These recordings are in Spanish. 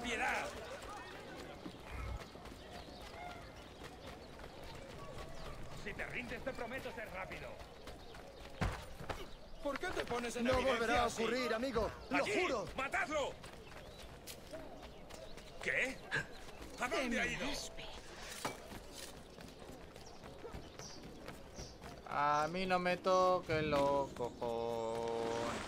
piedad! Si te rindes, te prometo ser rápido. ¿Por qué te pones en No evidencia volverá a así? ocurrir, amigo. ¡Lo ¡Allí! juro! ¡Matadlo! ¿Qué? ¿A dónde ha ido? A mí no me toquen los cojones.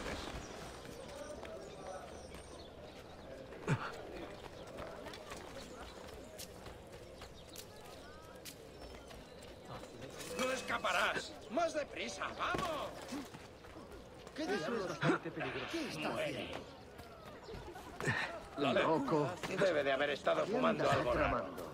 ¡No escaparás! ¡Más deprisa! ¡Vamos! ¿Qué diablos? Bastante peligroso. ¿Qué está haciendo? Loco. Debe de haber estado ¿Qué fumando andas algo raro. tramando?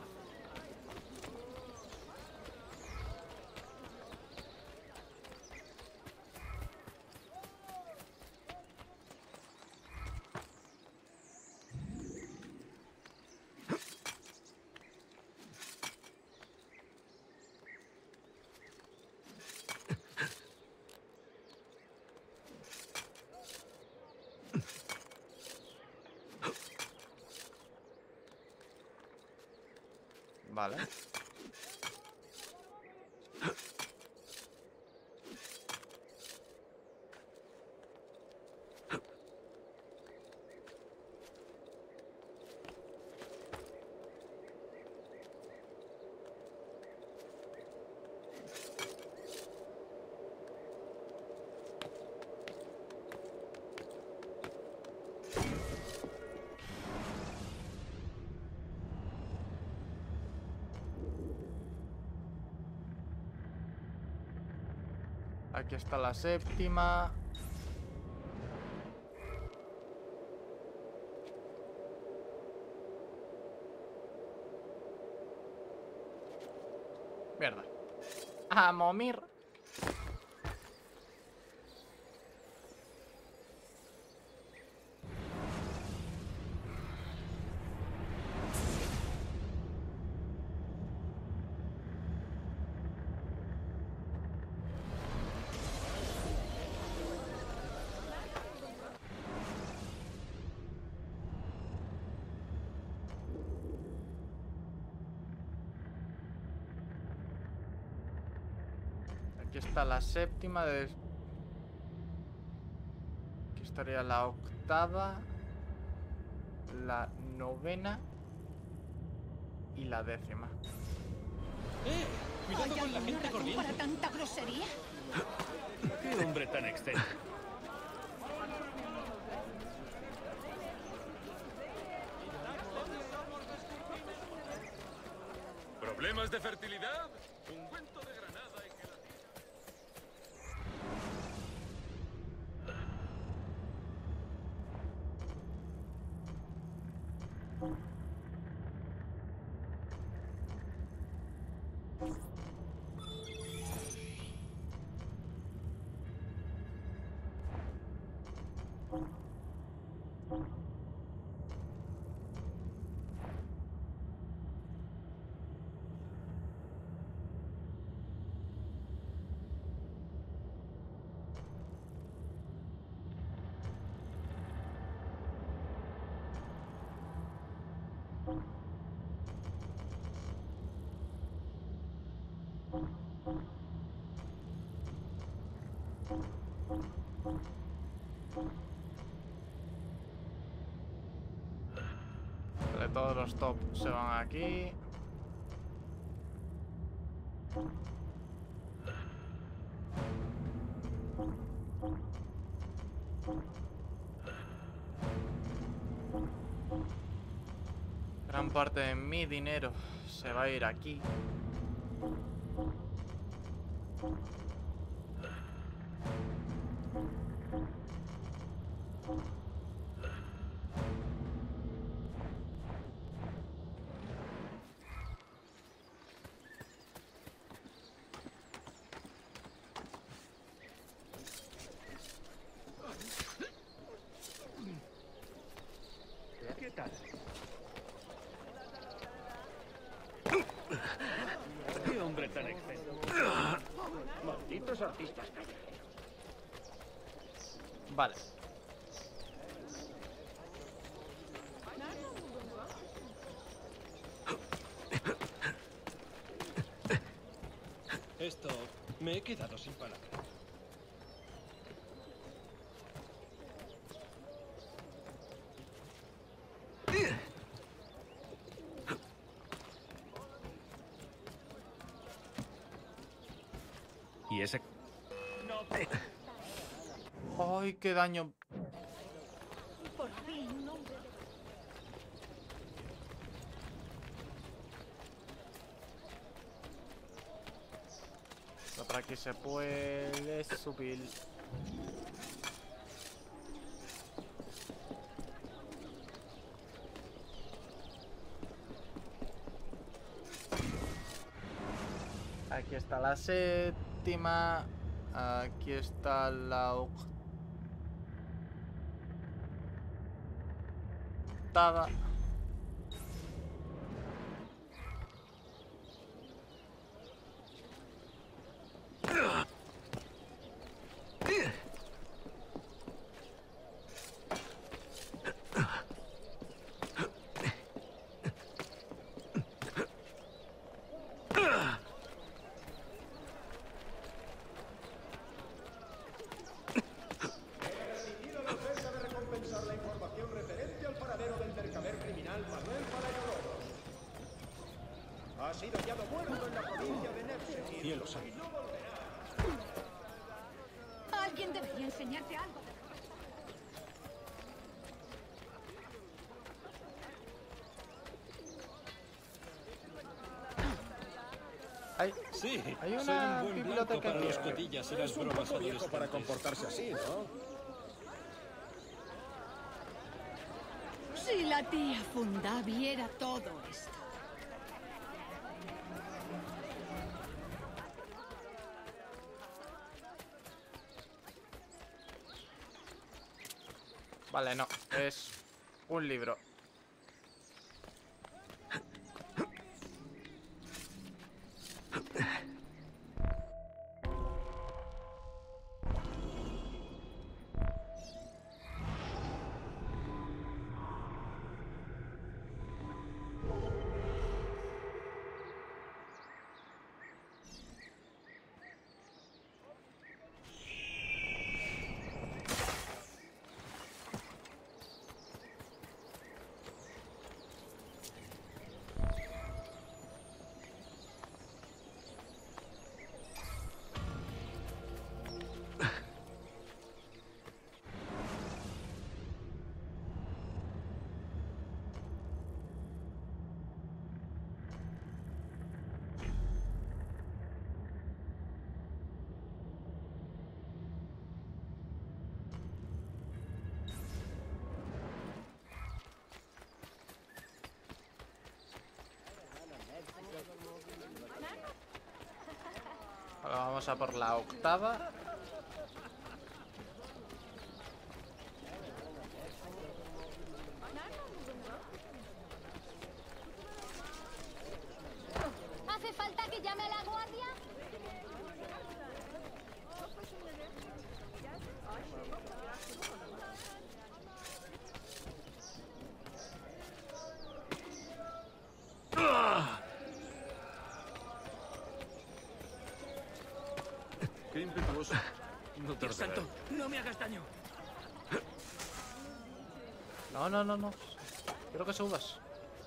Vale. Aquí está la séptima. Mierda. A momir. Aquí está la séptima de... Aquí estaría la octava, la novena y la décima. Cuidado ¿Hay con la alguna gente razón corriendo. para tanta grosería? Qué hombre tan excéntrico. ¿Problemas de fertilidad? Ungüento de granada y gelatina. Vale, todos los top se van aquí. Gran parte de mi dinero se va a ir aquí. ¿Qué tal? Qué hombre tan excéntrico. Malditos artistas callejeros. Vale. Me he quedado sin palabras. ¿Y ese? ¡Ay, qué daño! Por fin, no. Por aquí se puede subir. Aquí está la séptima. Aquí está la octava. Ha sido hallado muerto en la provincia de Nepse. Cielo santo. Alguien debería enseñarte algo. Hay, Sí, hay soy una un buen blanco biblioteca para aquí. los cotillas y las Es un bromas poco viejo para adolescentes. comportarse así, ¿no? Si la tía Funda viera todo esto. Vale, no, es un libro. Ahora vamos a por la octava. ¿Hace falta que llame a la guardia? Qué impetuoso. No Dios tardará. santo, no me hagas daño. No, no, no, no. Quiero que subas.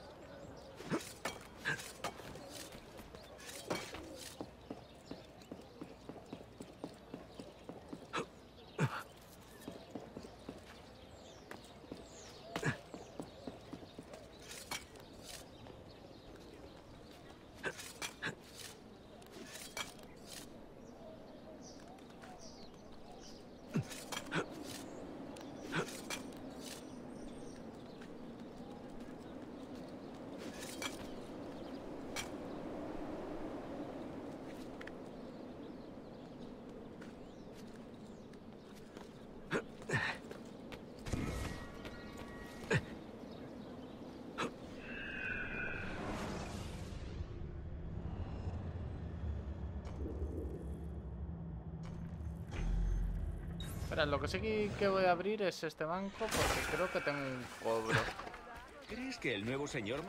Espera, lo que sí que voy a abrir es este banco porque creo que tengo un cobro. ¿Crees que el nuevo señor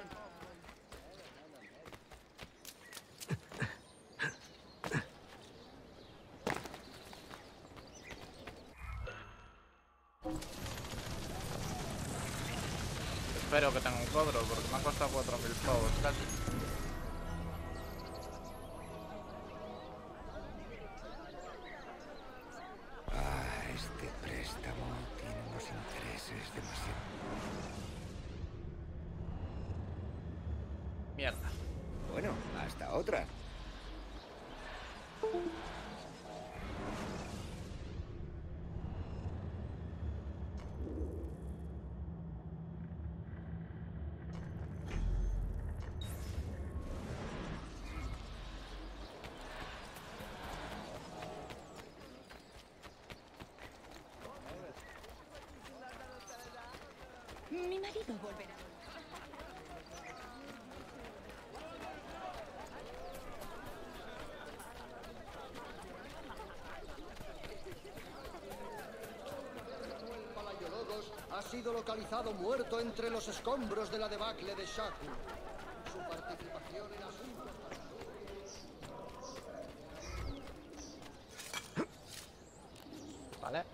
Espero que tenga un cobro, porque me ha costado 4.000 pavos casi. Este préstamo tiene unos intereses demasiado... Mierda. Bueno, hasta otra. Mi marido volverá. Palaiologos ha sido localizado muerto entre los escombros de la debacle de Shaku. Su participación en asuntos... Vale.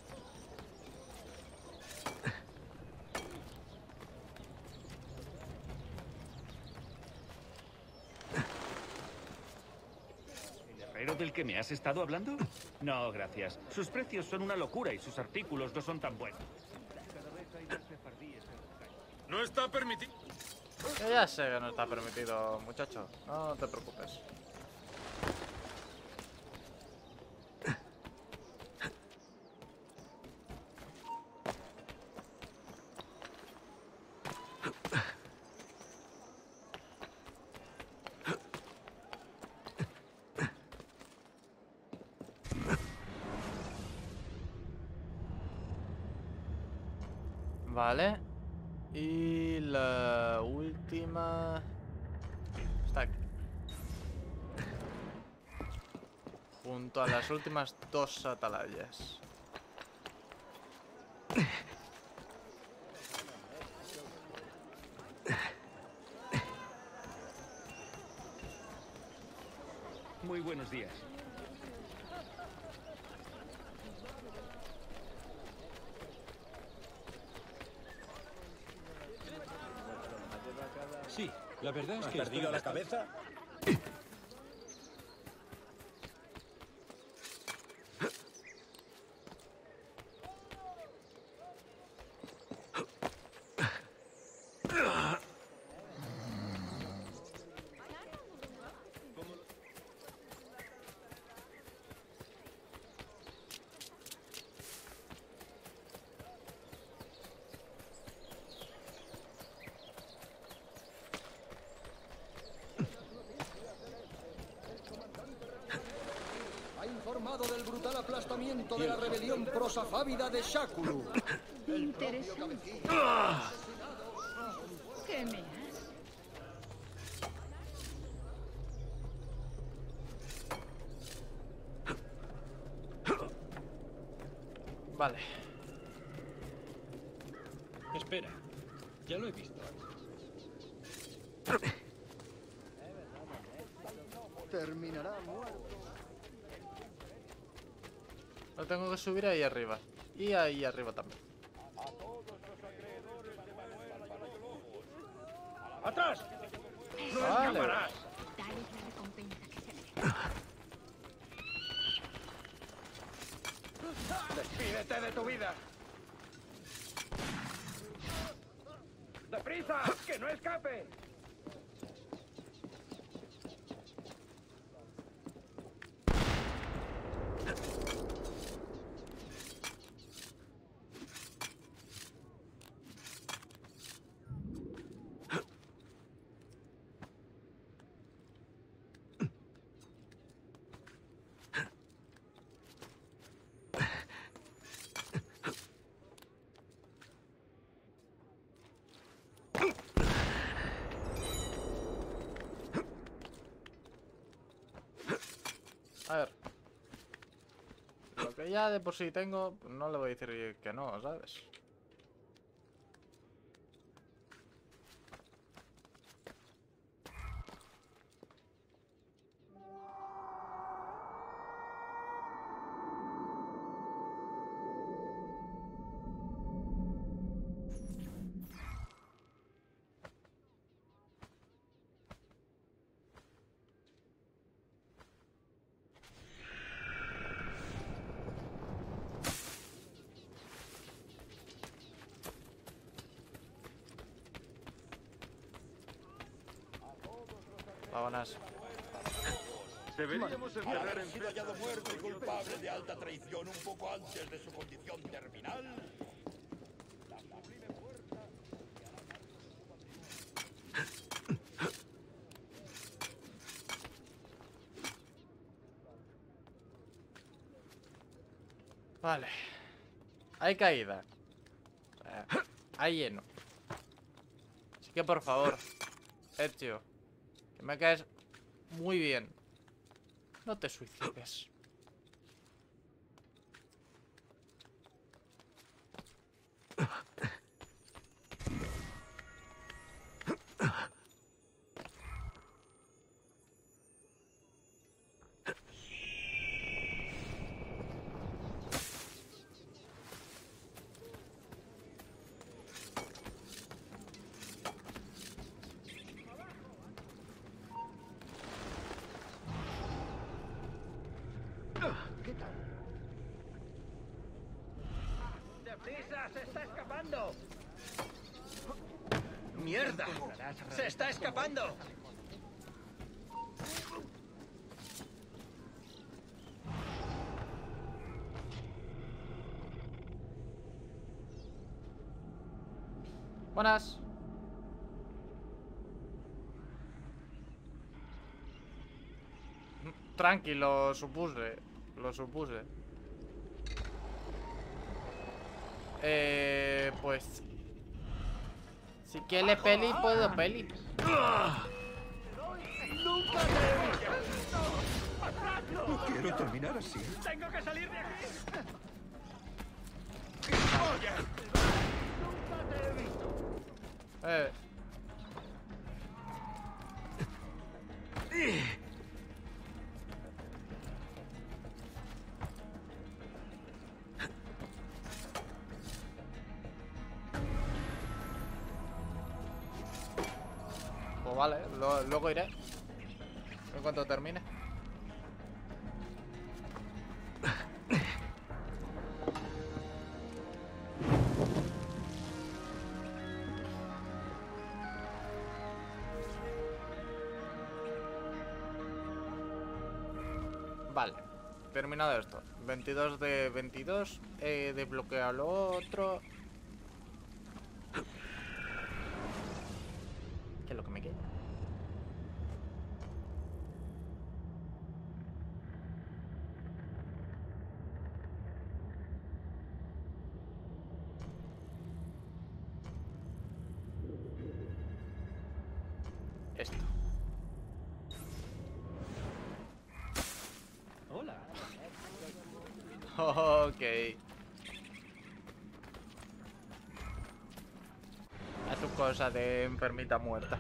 ¿El herrero del que me has estado hablando? No, gracias. Sus precios son una locura y sus artículos no son tan buenos. Cada vez hay más sefardíes en la calle. No está permitido. Yo ya sé que no está permitido, muchacho. No te preocupes. Vale. Y la última... Está aquí. Junto a las últimas dos atalayas. Muy buenos días. Sí, la verdad es ¿Has que... perdido la cabeza? Ha informado del brutal aplastamiento de la rebelión prosafávida de Shakulu. Interesante. ¿Qué me has? Vale. Espera, ya lo he visto. Terminará muerto. Lo tengo que subir ahí arriba. Y ahí arriba también. ¡Atrás! Vale. Dale la recompensa que se merece. ¡Despídete de tu vida! ¡Deprisa! ¡Que no escape! A ver. Lo que ya de por sí tengo, pues no le voy a decir que no, ¿sabes? Vámonos. Deberíamos encerrar Haber en sido hallado muerto y culpable de alta traición un poco antes de su condición terminal. La sublime fuerza. Vale. Hay caída. Hay lleno. Así que por favor, Ezio, que me caes muy bien. No te suicides. ¡Deprisa! ¡Se está escapando! ¡Mierda! ¡Se está escapando! Buenas. Tranquilo, lo supuse. Lo supuse. Pues... Si quiere peli, puedo peli. No quiero terminar así. ¡Tengo que salir de aquí! Pues vale, luego iré. En cuanto termine. Vale, terminado esto. 22 de 22. Desbloquea lo otro. ¿Qué es lo que me queda? Esto. Hola. Ok. Haz tu cosa de enfermita muerta.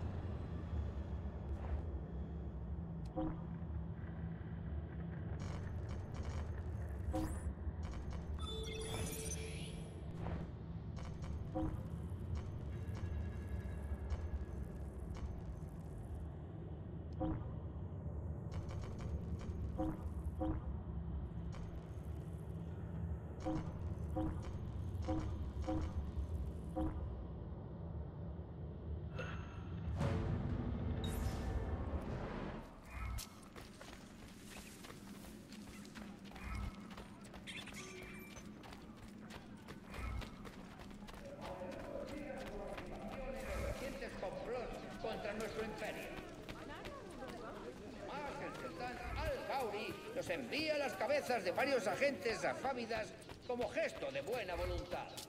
Recientes complots contra nuestro imperio. Más el sultán Al-Gauri nos envía las cabezas de varios agentes afávidas como gesto de buena voluntad.